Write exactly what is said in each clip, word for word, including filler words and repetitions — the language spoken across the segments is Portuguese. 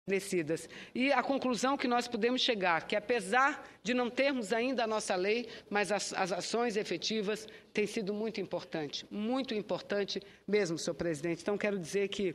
estabelecidas. E a conclusão que nós podemos chegar, que apesar de não termos ainda a nossa lei, mas as, as ações efetivas têm sido muito importante, muito importante mesmo, senhor presidente. Então, quero dizer que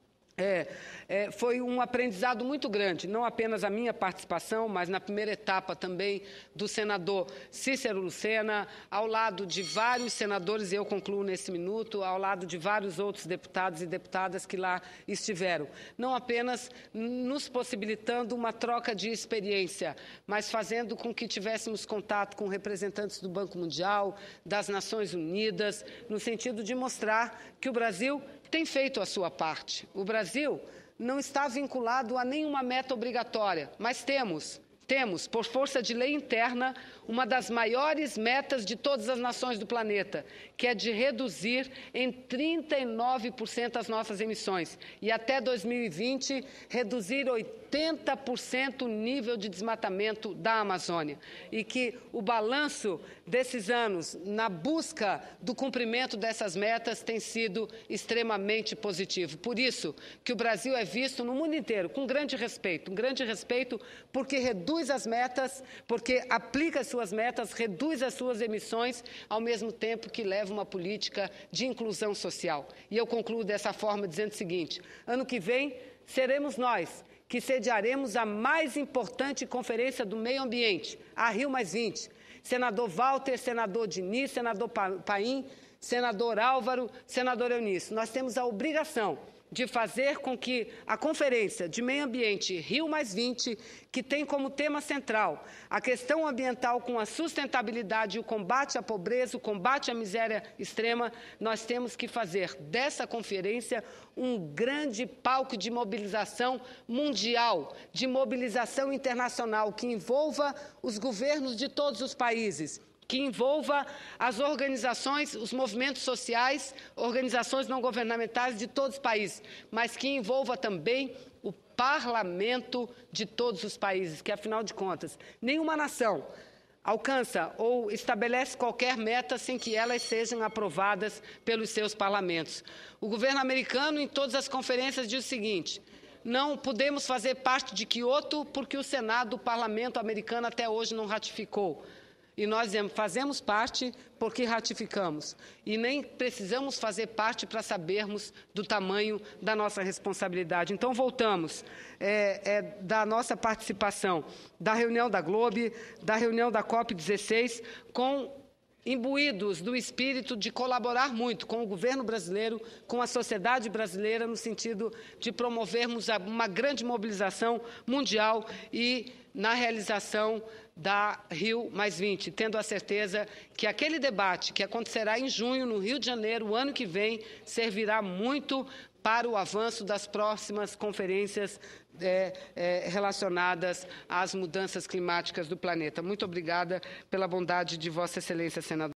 É, é, foi um aprendizado muito grande, não apenas a minha participação, mas na primeira etapa também do senador Cícero Lucena, ao lado de vários senadores, e eu concluo nesse minuto, ao lado de vários outros deputados e deputadas que lá estiveram. Não apenas nos possibilitando uma troca de experiência, mas fazendo com que tivéssemos contato com representantes do Banco Mundial, das Nações Unidas, no sentido de mostrar que o Brasil tem feito a sua parte. O Brasil não está vinculado a nenhuma meta obrigatória, mas temos, temos, por força de lei interna, uma das maiores metas de todas as nações do planeta, que é de reduzir em trinta e nove por cento as nossas emissões e até dois mil e vinte reduzir oitenta por cento o nível de desmatamento da Amazônia. E que o balanço desses anos na busca do cumprimento dessas metas tem sido extremamente positivo. Por isso que o Brasil é visto no mundo inteiro com grande respeito, um grande respeito porque reduz as metas, porque aplica as suas metas, reduz as suas emissões, ao mesmo tempo que leva uma política de inclusão social. E eu concluo dessa forma dizendo o seguinte: ano que vem seremos nós que sediaremos a mais importante conferência do meio ambiente, a Rio mais vinte. Senador Walter, senador Diniz, senador Paim, senador Álvaro, senador Eunice. Nós temos a obrigação de fazer com que a Conferência de Meio Ambiente Rio mais vinte, que tem como tema central a questão ambiental com a sustentabilidade e o combate à pobreza, o combate à miséria extrema, nós temos que fazer dessa conferência um grande palco de mobilização mundial, de mobilização internacional, que envolva os governos de todos os países, que envolva as organizações, os movimentos sociais, organizações não governamentais de todos os países, mas que envolva também o parlamento de todos os países, que, afinal de contas, nenhuma nação alcança ou estabelece qualquer meta sem que elas sejam aprovadas pelos seus parlamentos. O governo americano, em todas as conferências, diz o seguinte: não podemos fazer parte de Quioto porque o Senado, o parlamento americano, até hoje não ratificou. E nós dizemos, fazemos parte porque ratificamos. E nem precisamos fazer parte para sabermos do tamanho da nossa responsabilidade. Então, voltamos é, é, da nossa participação da reunião da Globe, da reunião da COP dezesseis, com imbuídos do espírito de colaborar muito com o governo brasileiro, com a sociedade brasileira, no sentido de promovermos uma grande mobilização mundial e na realização da Rio mais vinte, tendo a certeza que aquele debate que acontecerá em junho, no Rio de Janeiro, o ano que vem, servirá muito para o avanço das próximas conferências é, é, relacionadas às mudanças climáticas do planeta. Muito obrigada pela bondade de Vossa Excelência, senador.